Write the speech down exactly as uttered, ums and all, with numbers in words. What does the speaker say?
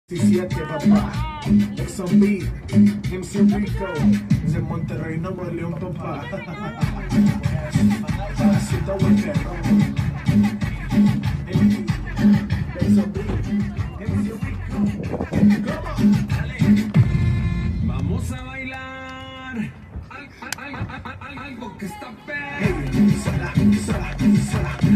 diecisiete, papá. X O B, M C Rico, de Monterrey, Nuevo León, papá. Pasito Guerrero. X O B, M C Rico. Vamos a bailar al- al- al- al- al- algo que está perro. Hey, sola, sola, sola.